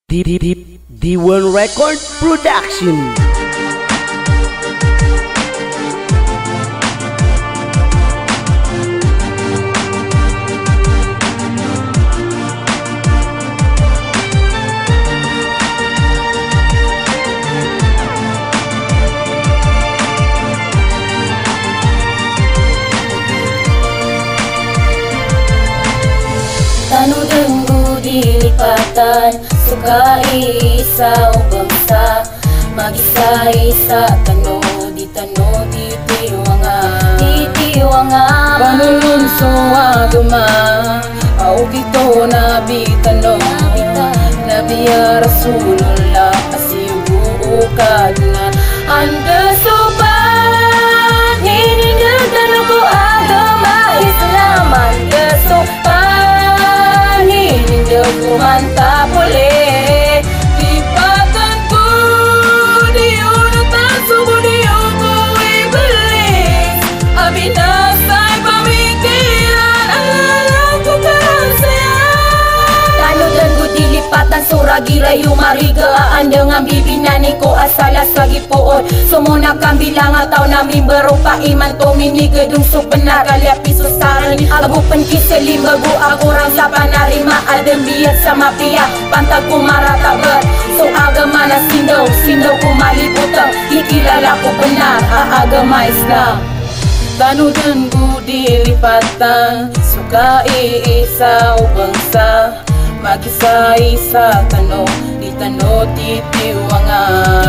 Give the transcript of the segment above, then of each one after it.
D1 Record Production. Tanu denggu dilipatan, sukai isa o bangsa, magisa isa tano di tiwanga banulun so agama, au kito nabi tano nabiya rasulullah asibu kadna anda sopan ini tano ko agama Islam anda sopan ini ko mantap boleh lipatan ko diyon tak subuh diyon ko iblis abinasay pamikiran alam ko karasayang tanu dan ko dilipatan suragi rayu marigaan dengan bibinani ko asalas lagi poon sumuna kang bilang atau namin berupa iman to mini gedung benar kali piso sarang abu penkise limbagu aku orang sapa narima adem biar sama pia pantag ko maratabat so agama na sindaw ko maliputang ikilala ko benar agama Islam tanu dan ko dilipatan sukai isa o bangsa magisa isa tano di tiwanga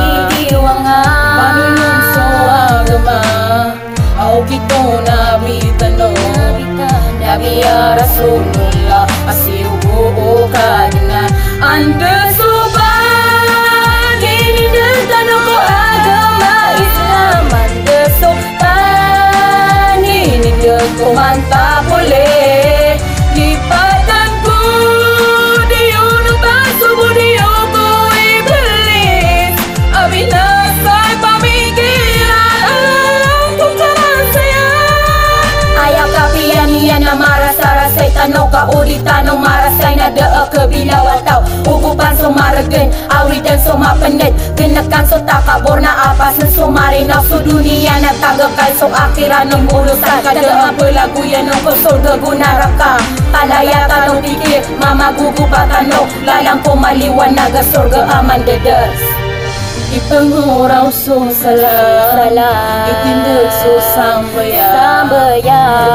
manulun so agama au kito nabi tano nabi ya rasulullah asiubu kadina anda sopan ini tano ko agama Islam anda sopan ini ko mantap boleh lipatan ko diyon tak subuh diyon ko iblis abinasay pamikiran alam ko karasayang ayaw kapiyan niya na marasarasay tanaw kaulitan ng marasay na daa kabilawataw ugupan sumaragan awitan sumapanad ganakan so takabor na apasan sumarinaw so dunia na tagakal so akira ng ulusan kadaan pelaguyan ng kusurga gunaraka palayatan ng pikir mamagugubatan no lalang ko maliwanag surga aman dedas ipanguraw so salah itindag so sambaya